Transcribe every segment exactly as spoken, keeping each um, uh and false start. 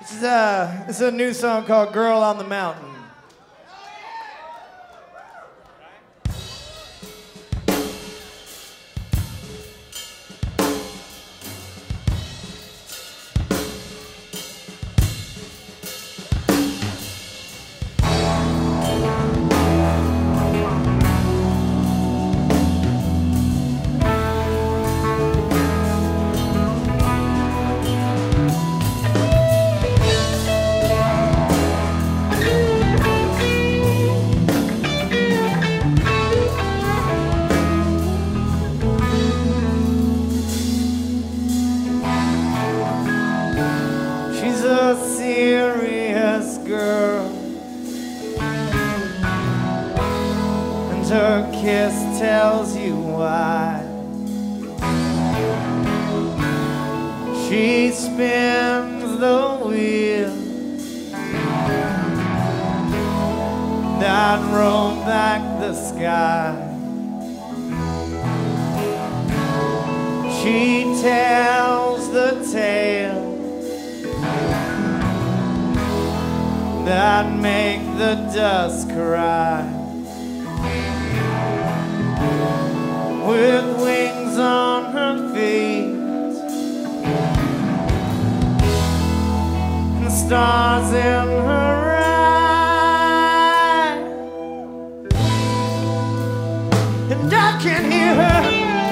This is a, this is a new song called Girl on the Mountain. Serious girl, and her kiss tells you why. She spins the wheel that roll back the sky. She tells the tale that make the dust cry. With wings on her feet and stars in her eyes, and I can hear her.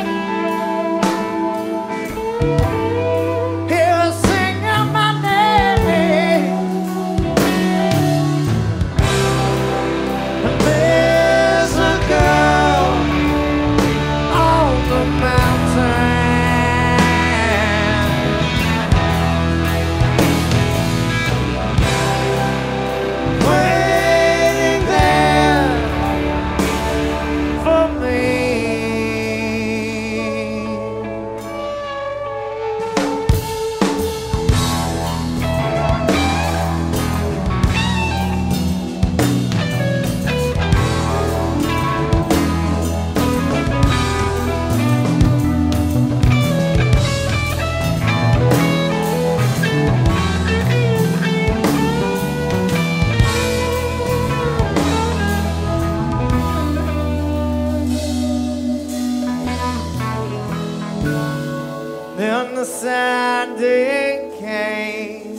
Then the sad day came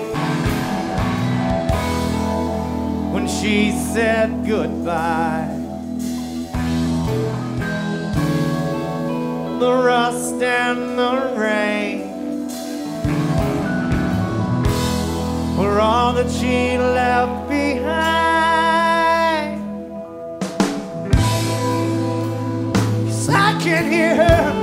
when she said goodbye. The rust and the rain were all that she left behind. 'Cause I can hear her.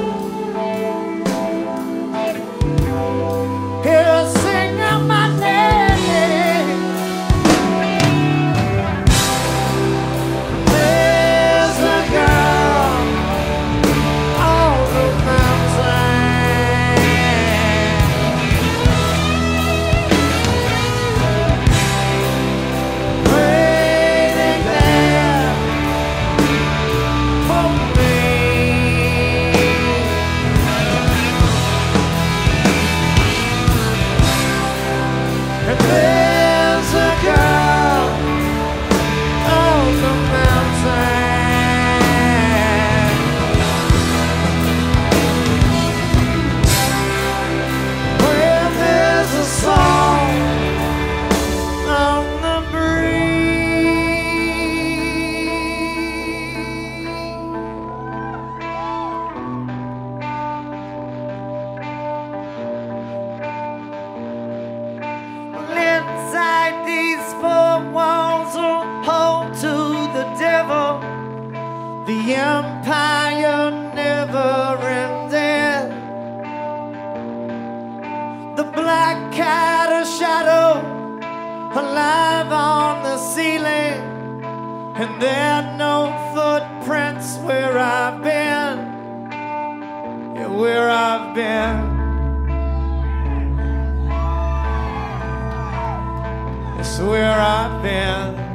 The empire never ended. The black cat, a shadow, alive on the ceiling, and there are no footprints where I've been. Yeah, where I've been. It's where I've been.